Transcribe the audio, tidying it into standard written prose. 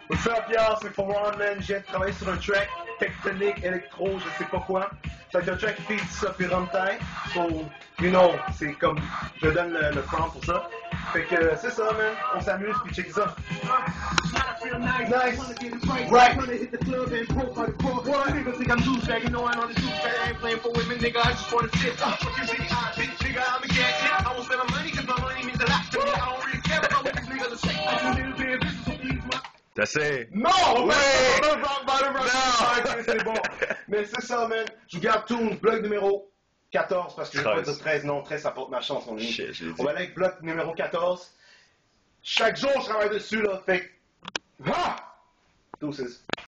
What's up, y'all? C'est For One, man. Je viens de travailler sur un track tectonique, électro, je sais pas quoi. C'est un track qui fait ça puis rentai. So, you know, c'est comme, je donne le prompt pour ça. Fait que c'est ça, man. On s'amuse puis check ça. Nice. Right. T'essaies. Non! Oui! C'est bon. Mais c'est ça, man. Je garde tout. Bloc numéro 14, parce que je vais pas dire 13. Non, 13, ça porte ma chance, mon ami. Shit, je l'ai dit. On va aller avec bloc numéro 14. Chaque jour, je travaille dessus, là. Fait que... Ah! Deuces.